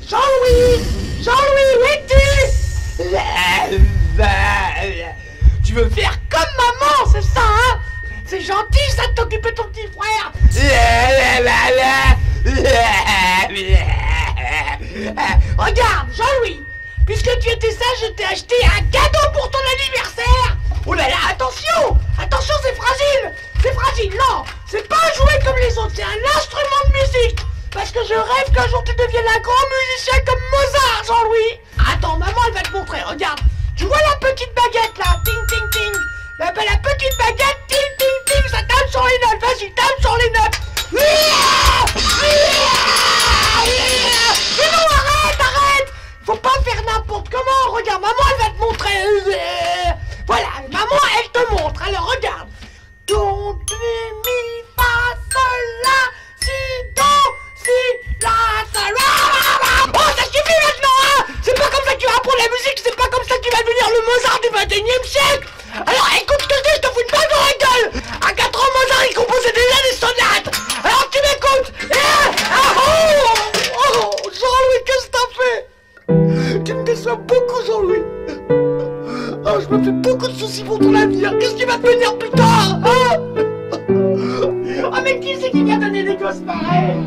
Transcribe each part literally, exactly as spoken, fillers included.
Jean-Louis! Jean-Louis, où es-tu? Tu veux faire comme maman, c'est ça, hein? C'est gentil, ça, de t'occuper de ton petit frère. Regarde, Jean-Louis, puisque tu étais sage, je t'ai acheté un cadeau pour ton anniversaire. Oh là là, attention! Attention, c'est fragile! C'est fragile, non! C'est pas un jouet comme les autres, c'est un instrument de musique! Parce que je rêve qu'un jour tu deviennes un grand musicien comme Mozart, Jean-Louis! Attends, maman, elle va te montrer, regarde! Tu vois la petite baguette là? Ting, ting, ting! La, la petite baguette, ting, ting, ting! Ça tape sur les notes, vas-y, tape sur les notes! Mais non, arrête, arrête! Faut pas faire n'importe comment, regarde, maman, elle va te montrer! Voilà, maman, elle te montre, alors regarde! Do, mi, fa, sol, la, si, do, si, la, sol, la. Oh, ça suffit maintenant, hein! C'est pas comme ça que tu vas apprendre la musique, c'est pas comme ça que tu vas devenir le Mozart du vingt et unième siècle! Alors écoute ce que je dis, je te fous une balle dans la gueule! À quatre ans, Mozart, il composait déjà des sonates! Alors tu m'écoutes! Eh, ah, oh, oh, Jean-Louis, qu'est-ce que t'as fait? Tu me déçois beaucoup, Jean-Louis! Oh, je me fais beaucoup de soucis pour ton avenir. Qu'est-ce qui va devenir plus tard, hein? Oh, mais qui c'est qui vient donner des gosses pareils?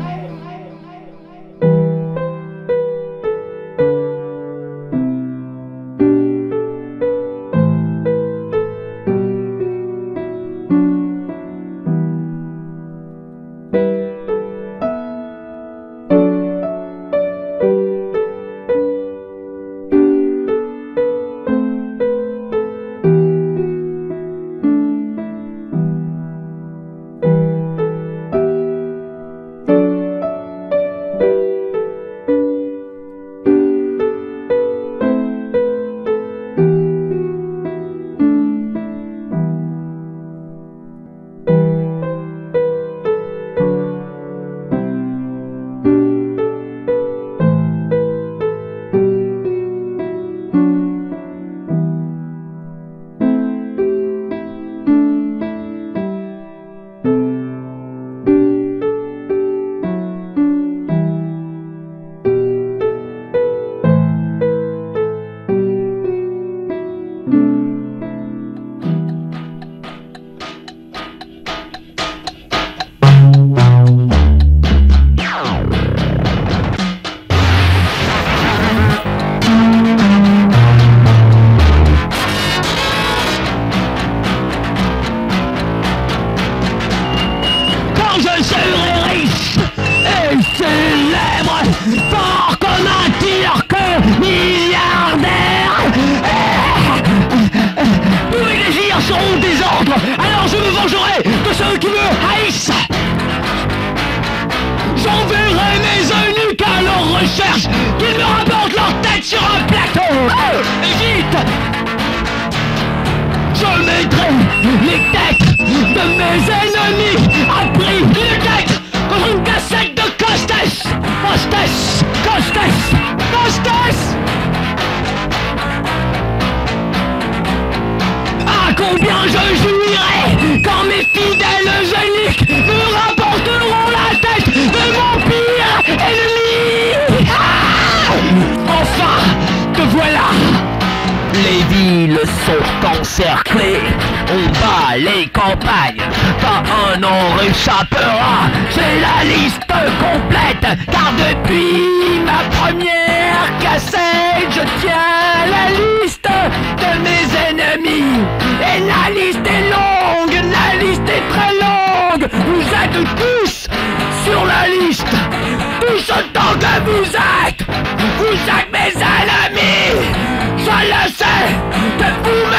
Encerclés, on bat les campagnes, pas un nom réchappera, c'est la liste complète, car depuis ma première cassette, je tiens la liste de mes ennemis, et la liste est longue, la liste est très longue, vous êtes tous sur la liste, tous autant que vous êtes, vous êtes mes ennemis, je le sais, que vous me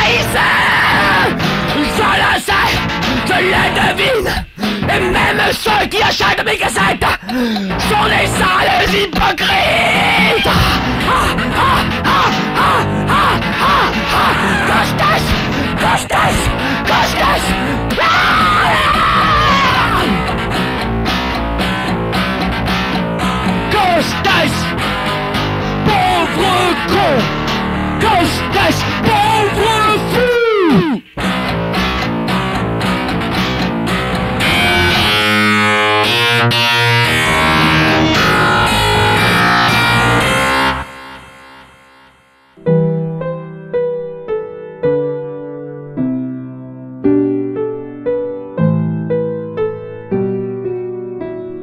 haïssez, je le sais, je le devine, et même ceux qui achètent mes cassettes sont des sales hypocrites. Ah, ah, ah, ah, ah, ah, ah. Costas, Costas, Costas. Ah! Costas, pauvre con. Costas, pauvre fou.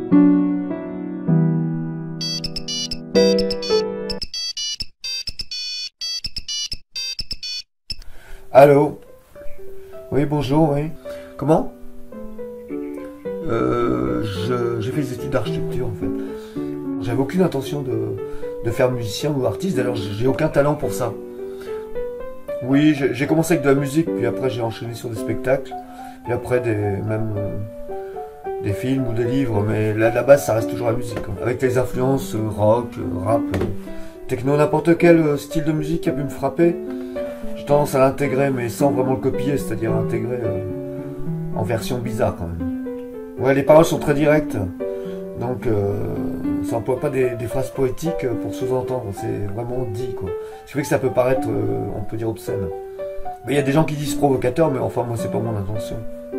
Allô? Oui, bonjour, oui. Comment? Euh, je- j'ai fait des études d'architecture en fait. J'avais aucune intention de, de faire musicien ou artiste, d'ailleurs j'ai aucun talent pour ça. Oui, j'ai j'ai commencé avec de la musique, puis après j'ai enchaîné sur des spectacles, puis après des, même euh, des films ou des livres, mais là, la base ça reste toujours la musique, quoi. Avec les influences euh, rock, euh, rap, euh, techno, n'importe quel euh, style de musique qui a pu me frapper. J'ai tendance à l'intégrer, mais sans vraiment le copier, c'est-à-dire l'intégrer euh, en version bizarre quand même. Ouais, les paroles sont très directes, donc euh, ça n'emploie pas des, des phrases poétiques pour sous-entendre, c'est vraiment dit, quoi. Ce qui fait que ça peut paraître, euh, on peut dire, obscène. Mais il y a des gens qui disent provocateur, mais enfin moi c'est pas mon intention.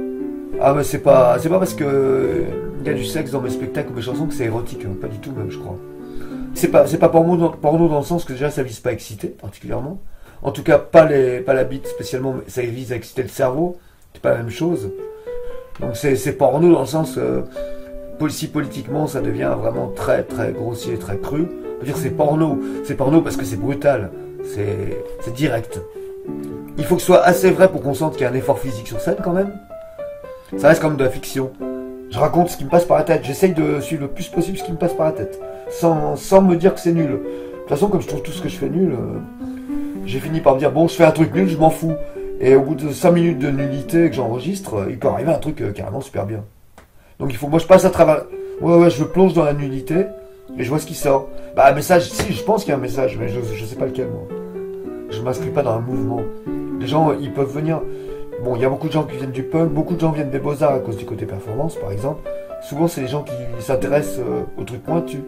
Ah mais c'est pas, c'est pas parce que il y a du sexe dans mes spectacles ou mes chansons que c'est érotique, hein, pas du tout même je crois. C'est pas, c'est pas porno dans, porno dans le sens que déjà ça vise pas à exciter particulièrement. En tout cas pas les, pas la bite spécialement, mais ça vise à exciter le cerveau, c'est pas la même chose. Donc c'est, c'est porno dans le sens, euh, si politiquement ça devient vraiment très très grossier, très cru. On peut dire c'est porno, c'est porno parce que c'est brutal, c'est, c'est direct. Il faut que ce soit assez vrai pour qu'on sente qu'il y a un effort physique sur scène quand même. Ça reste comme de la fiction. Je raconte ce qui me passe par la tête, j'essaye de suivre le plus possible ce qui me passe par la tête, sans, sans me dire que c'est nul. De toute façon comme je trouve tout ce que je fais nul, euh, j'ai fini par me dire bon je fais un truc nul, je m'en fous. Et au bout de cinq minutes de nullité que j'enregistre, il peut arriver un truc euh, carrément super bien. Donc il faut, moi je passe à travers, ouais ouais je plonge dans la nullité et je vois ce qui sort. Bah un message, si je pense qu'il y a un message, mais je, je sais pas lequel moi. Je m'inscris pas dans un mouvement. Les gens ils peuvent venir, bon il y a beaucoup de gens qui viennent du punk, beaucoup de gens viennent des beaux-arts à cause du côté performance par exemple. Souvent c'est les gens qui s'intéressent euh, aux trucs pointus.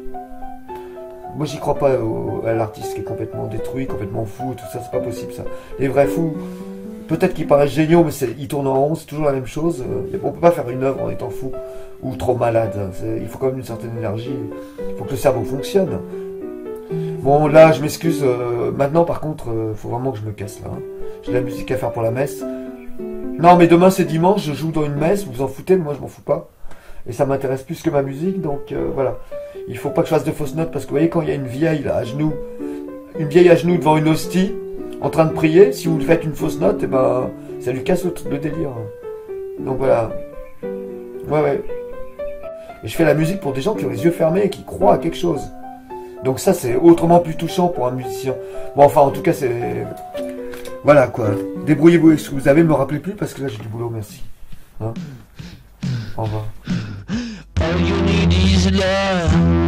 Moi j'y crois pas au, à l'artiste qui est complètement détruit, complètement fou, tout ça, c'est pas possible ça. Les vrais fous, peut-être qu'ils paraissent géniaux, mais ils tournent en rond, c'est toujours la même chose. On peut pas faire une œuvre en étant fou ou trop malade. Il faut quand même une certaine énergie. Il faut que le cerveau fonctionne. Bon, là, je m'excuse. Euh, maintenant, par contre, il euh, faut vraiment que je me casse là. Hein. J'ai de la musique à faire pour la messe. Non, mais demain, c'est dimanche. Je joue dans une messe. Vous vous en foutez, mais moi, je m'en fous pas. Et ça m'intéresse plus que ma musique. Donc, euh, voilà. Il faut pas que je fasse de fausses notes parce que vous voyez, quand il y a une vieille là, à genoux, une vieille à genoux devant une hostie, en train de prier, si vous lui faites une fausse note, et ben, ça lui casse le, le délire. Donc voilà. Ouais, ouais. Et je fais la musique pour des gens qui ont les yeux fermés et qui croient à quelque chose. Donc ça, c'est autrement plus touchant pour un musicien. Bon, enfin, en tout cas, c'est... Voilà, quoi. Débrouillez-vous avec ce que vous avez, me rappelez plus, parce que là, j'ai du boulot, merci. Hein, au revoir. All you need is love.